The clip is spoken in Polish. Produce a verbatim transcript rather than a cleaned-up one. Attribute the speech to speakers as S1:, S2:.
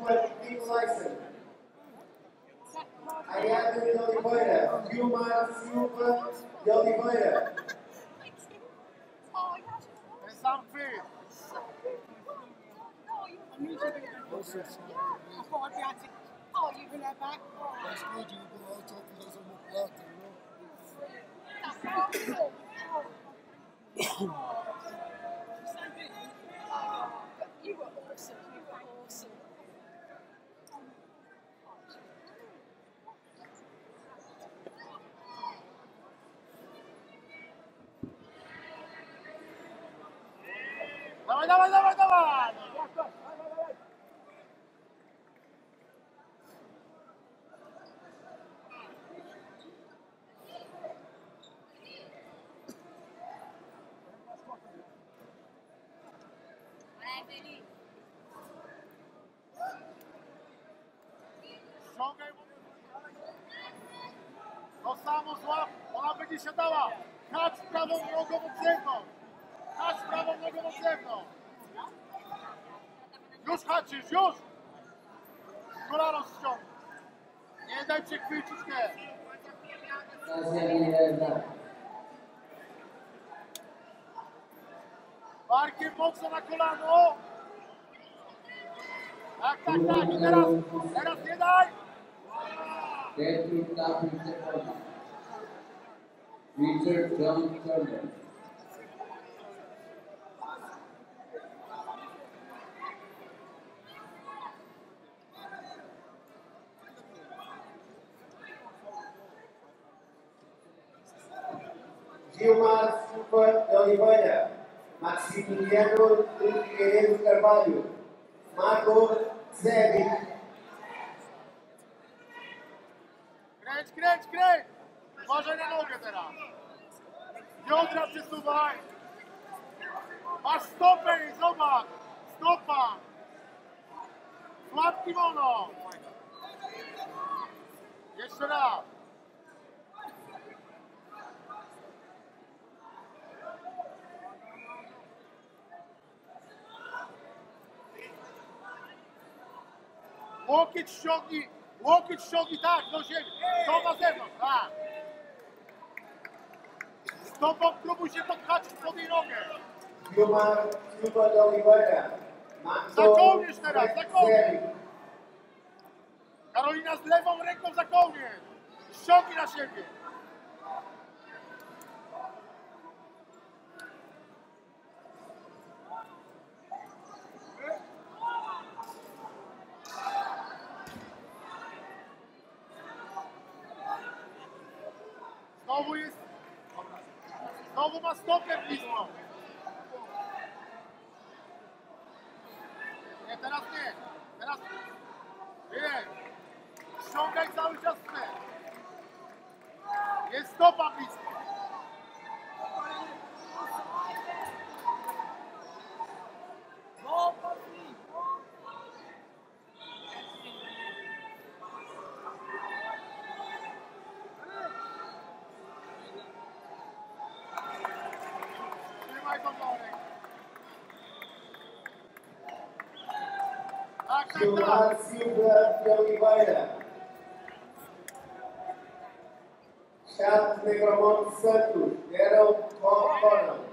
S1: super team license. Ariadne de Oliveira, Gilmar Silva de Oliveira.
S2: Sam fit.
S3: Oh, you can have back.
S4: That's good, you go out top and there's a more plata, you know?
S3: You were awesome, you were awesome.
S2: Dawaj, dawaj, dawaj, dawaj! Ściągaj mu. To samo złap, ona będzie się dała. Hacz prawą nogą od zewnątrz. Hacz prawą nogą od zewnątrz. Już haczysz, już! Kolano ściągnij. Nie daj się chwycić, nie. Barkiem mocno na kolano. Tak, tak, tak. I teraz, teraz nie daj.
S1: Richard John Turner. Gilmar Silva de Oliveira, Maximiliano Figueiredo Carvalho, Marco Zebi.
S2: Kręć, kręć, kręć! Uważaj na nogę teraz. Biodra przesuwaj. Masz stopę, zobacz. Stopa. Słab kimono. Jeszcze raz. Łokieć ściągnij, łokieć ściągnij tak, do ziemi, to na zewnątrz, tak. Stopą próbuj się podhaczyć pod jej nogę.
S1: Gilmar Silva de Oliveira.
S2: Za kołnierz teraz, za kołnierz. Karolina z lewą ręką za kołnierz. Ściągnij na siebie. Znowu jest, znowu ma stopę blisko. Nie, teraz nie, teraz nie. Ściągaj cały czas w te. Jest stopa blisko.
S1: Gilmar Silva de Oliveira. Charles Negromont Santos, Gerald Correa.